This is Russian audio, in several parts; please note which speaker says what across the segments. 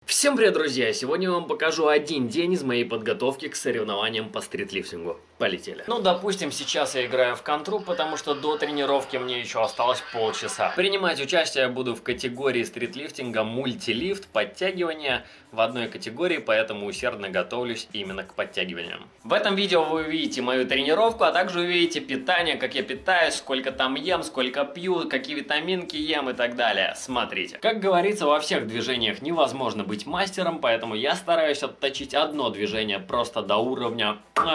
Speaker 1: Всем привет, друзья! Сегодня я вам покажу один день из моей подготовки к соревнованиям по стритлифтингу. Полетели. Ну, допустим, сейчас я играю в контру, потому что до тренировки мне еще осталось полчаса. Принимать участие я буду в категории стритлифтинга мультилифт, подтягивания в одной категории, поэтому усердно готовлюсь именно к подтягиваниям. В этом видео вы увидите мою тренировку, а также увидите питание, как я питаюсь, сколько там ем, сколько пью, какие витаминки ем и так далее. Смотрите. Как говорится, во всех движениях невозможно быть мастером, поэтому я стараюсь отточить одно движение просто до уровня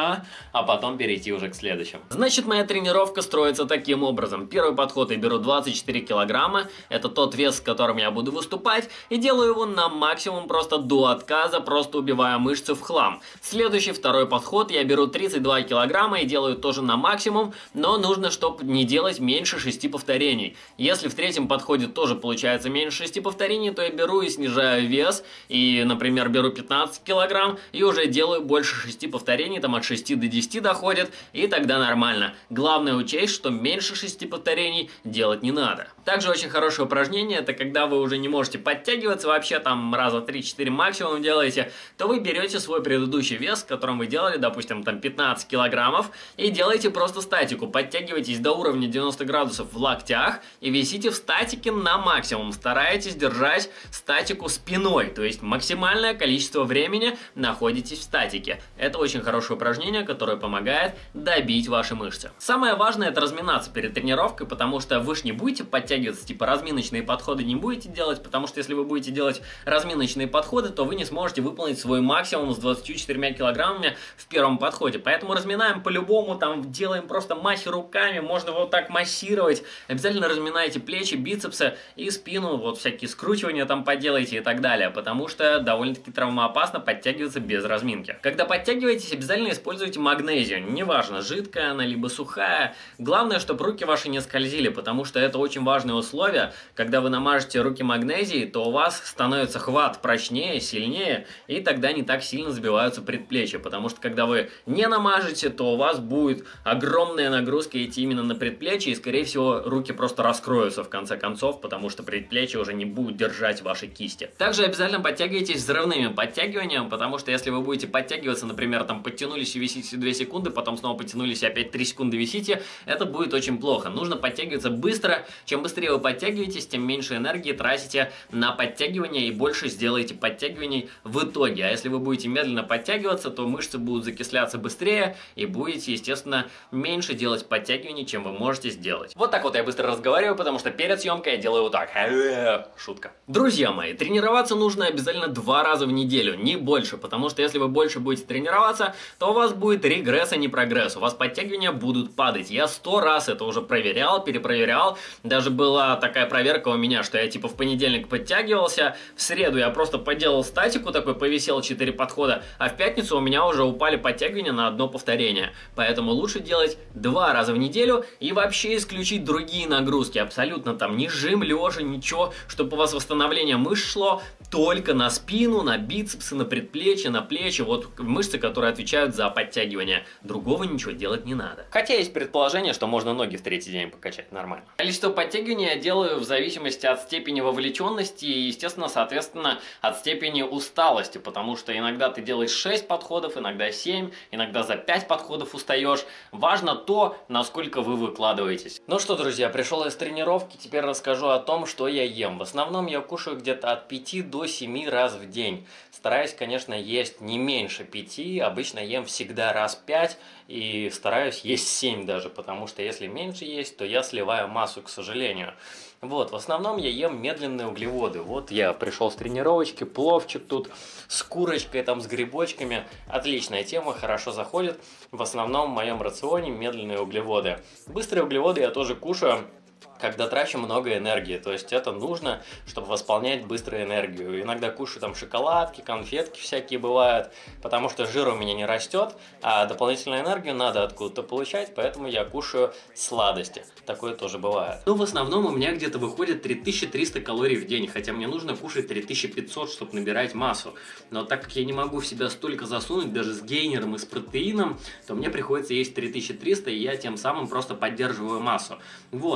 Speaker 1: а потом перейти уже к следующему. Значит, моя тренировка строится таким образом. Первый подход я беру 24 килограмма, это тот вес, с которым я буду выступать, и делаю его на максимум просто до отказа, просто убивая мышцы в хлам. Следующий, второй подход, я беру 32 килограмма и делаю тоже на максимум, но нужно, чтобы не делать меньше 6 повторений. Если в третьем подходе тоже получается меньше 6 повторений, то я беру и снижаю вес, и, например, беру 15 килограмм и уже делаю больше 6 повторений, там от 6 до 10 доходит, и тогда нормально. Главное учесть, что меньше 6 повторений делать не надо. Также очень хорошее упражнение, это когда вы уже не можете подтягиваться, вообще там раза 3-4 максимум делаете, то вы берете свой предыдущий вес, которым вы делали, допустим, там 15 килограммов, и делаете просто статику. Подтягиваетесь до уровня 90 градусов в локтях и висите в статике на максимум. Старайтесь держать статику спиной, то есть максимальное количество времени находитесь в статике. Это очень хорошее упражнение, которое помогает добить ваши мышцы. Самое важное — это разминаться перед тренировкой, потому что вы ж не будете подтягиваться, типа разминочные подходы не будете делать, потому что если вы будете делать разминочные подходы, то вы не сможете выполнить свой максимум с 24 килограммами в первом подходе. Поэтому разминаем по-любому, там делаем просто махи руками, можно вот так массировать. Обязательно разминайте плечи, бицепсы и спину, вот всякие скручивания там поделайте и так далее, потому что довольно-таки травмоопасно подтягиваться без разминки. Когда подтягиваетесь, обязательно используйте магнезию, неважно, жидкая она либо сухая. Главное, чтобы руки ваши не скользили, потому что это очень важное условие. Когда вы намажете руки магнезией, то у вас становится хват прочнее, сильнее, и тогда не так сильно сбиваются предплечья, потому что когда вы не намажете, то у вас будет огромная нагрузка идти именно на предплечье, и скорее всего руки просто раскроются в конце концов, потому что предплечье уже не будет держать ваши кисти. Также обязательно подтягивайтесь взрывными подтягиваниями, потому что если вы будете подтягиваться, например, там подтянулись и висите 2 секунды, потом снова подтянулись и опять 3 секунды висите, это будет очень плохо. Нужно подтягиваться быстро. Чем быстрее вы подтягиваетесь, тем меньше энергии тратите на подтягивание и больше сделаете подтягиваний в итоге. А если вы будете медленно подтягиваться, то мышцы будут закисляться быстрее и будете, естественно, меньше делать подтягиваний, чем вы можете сделать. Вот так вот я быстро разговариваю, потому что перед съемкой я делаю вот так. Шутка. Друзья мои, тренироваться нужно обязательно 2 раза в неделю, не больше, потому что если вы больше будете тренироваться, то у вас будет регресс, а не прогресс. У вас подтягивания будут падать. Я 100 раз это уже проверял, перепроверял. Даже была такая проверка у меня, что я типа в понедельник подтягивался, в среду я просто поделал статику, такой повисел 4 подхода, а в пятницу у меня уже упали подтягивания на 1 повторение. Поэтому лучше делать 2 раза в неделю и вообще исключить другие нагрузки. Абсолютно там ни жим, лежа, ничего, чтобы у вас восстановление мышц шло только на спину, на бицепсы, на предплечье, на плечи. Вот мышцы, которые отвечают за подтягивание. Другого ничего делать не надо. Хотя есть предположение, что можно ноги в 3-й день покачать нормально. Количество подтягиваний я делаю в зависимости от степени вовлеченности и, естественно, соответственно, от степени усталости, потому что иногда ты делаешь 6 подходов, иногда 7, иногда за 5 подходов устаешь. Важно то, насколько вы выкладываетесь. Ну что, друзья, пришел я с тренировки, теперь расскажу о том, что я ем. В основном я кушаю где-то от 5 до 7 раз в день. Стараюсь, конечно, есть не меньше 5, обычно ем всегда раз 5 и стараюсь есть 7 даже, потому что если меньше есть, то я сливаю массу, к сожалению. Вот, в основном я ем медленные углеводы. Вот я пришел с тренировочки, пловчик тут с курочкой, там с грибочками. Отличная тема, хорошо заходит. В основном в моем рационе медленные углеводы. Быстрые углеводы я тоже кушаю, когда трачу много энергии, то есть это нужно, чтобы восполнять быстро энергию. Иногда кушаю там шоколадки, конфетки всякие бывают, потому что жир у меня не растет, а дополнительную энергию надо откуда-то получать, поэтому я кушаю сладости. Такое тоже бывает. Но в основном у меня где-то выходит 3300 калорий в день, хотя мне нужно кушать 3500, чтобы набирать массу. Но так как я не могу в себя столько засунуть, даже с гейнером и с протеином, то мне приходится есть 3300, и я тем самым просто поддерживаю массу. Вот, я где-то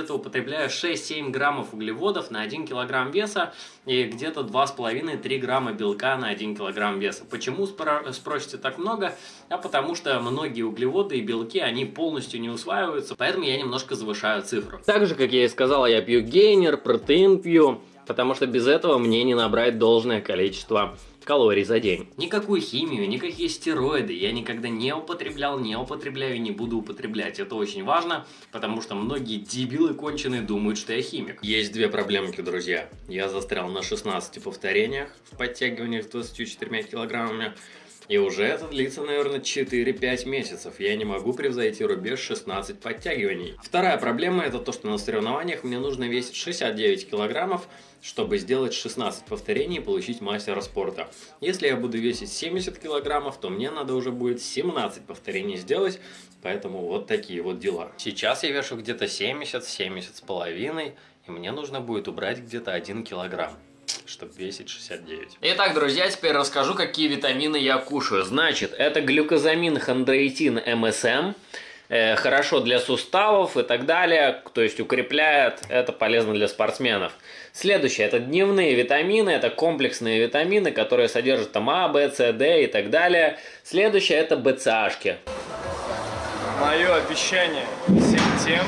Speaker 1: где-то употребляю 6-7 граммов углеводов на 1 килограмм веса и где-то 2,5-3 грамма белка на 1 килограмм веса. Почему, спросите, так много? А потому что многие углеводы и белки, они полностью не усваиваются, поэтому я немножко завышаю цифру. Так же, как я и сказал, я пью гейнер, протеин пью, потому что без этого мне не набрать должное количество калорий за день. Никакую химию, никакие стероиды я никогда не употреблял, не употребляю и не буду употреблять. Это очень важно, потому что многие дебилы конченые думают, что я химик. Есть две проблемки, друзья. Я застрял на 16 повторениях в подтягиваниях с 24 килограммами. И уже это длится, наверное, 4-5 месяцев. Я не могу превзойти рубеж 16 подтягиваний. Вторая проблема — это то, что на соревнованиях мне нужно весить 69 килограммов, чтобы сделать 16 повторений и получить мастера спорта. Если я буду весить 70 килограммов, то мне надо уже будет 17 повторений сделать. Поэтому вот такие вот дела. Сейчас я вешу где-то 70-70,5, и мне нужно будет убрать где-то 1 килограмм, чтобы весить 69. Итак, друзья, теперь расскажу, какие витамины я кушаю. Значит, это глюкозамин, хондроитин, МСМ. Хорошо для суставов и так далее, то есть укрепляет, это полезно для спортсменов. Следующее, это дневные витамины, это комплексные витамины, которые содержат там А, Б, С, Д и так далее. Следующее, это БЦАшки.
Speaker 2: Мое обещание всем тем: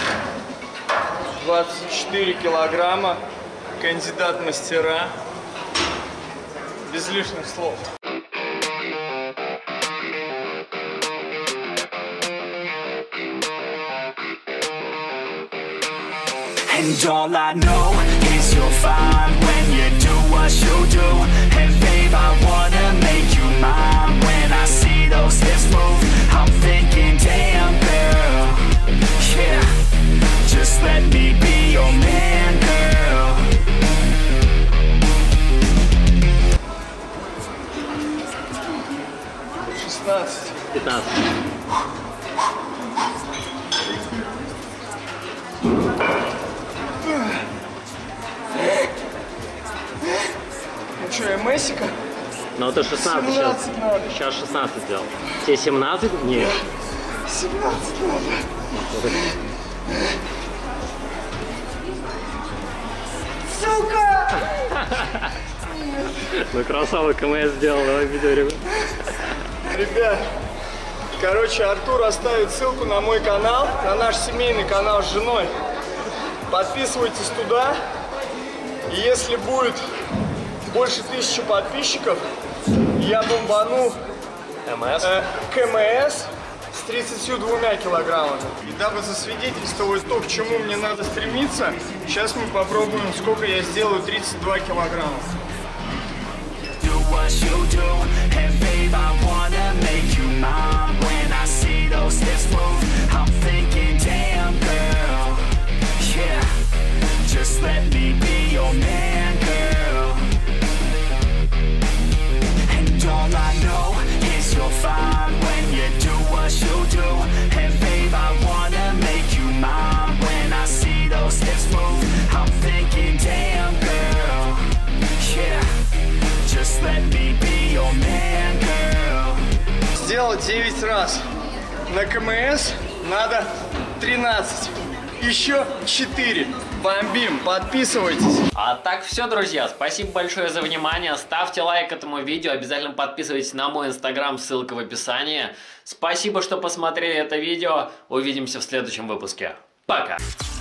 Speaker 2: 24 килограмма, кандидат мастера, без лишних слов.
Speaker 3: And all I know is you're fine when you do what you do. And babe, I wanna make you mine. When I see those hips move, I'm thinking, damn girl, yeah, just let me be your man, girl.
Speaker 2: Шестнадцать.
Speaker 1: 15.
Speaker 2: Ну что, я Мессика?
Speaker 1: Ну это 16 сейчас.
Speaker 2: 17 надо.
Speaker 1: Сейчас 16 сделал. Тебе 17? Нет.
Speaker 2: 17 надо. Сука!
Speaker 1: Ну красава, КМС сделал, давай видео, ребят.
Speaker 2: Ребят, короче, Артур оставит ссылку на мой канал, на наш семейный канал с женой. Подписывайтесь туда. И если будет больше 1000 подписчиков, я бомбану КМС с 32 килограммами. И дабы засвидетельствовать то, к чему мне надо стремиться, сейчас мы попробуем, сколько я сделаю 32 килограмма.
Speaker 3: Just let me be your man, girl. And all I know is you're fine when you do what you do. And babe, I wanna make you mine. When I see those hips move, I'm thinking, damn girl, yeah, just let me be your man, girl.
Speaker 2: Сделал 9 раз. На КМС надо 13. Еще 4. Бомбим, подписывайтесь.
Speaker 1: А так все, друзья, спасибо большое за внимание. Ставьте лайк этому видео, обязательно подписывайтесь на мой инстаграм, ссылка в описании. Спасибо, что посмотрели это видео. Увидимся в следующем выпуске. Пока!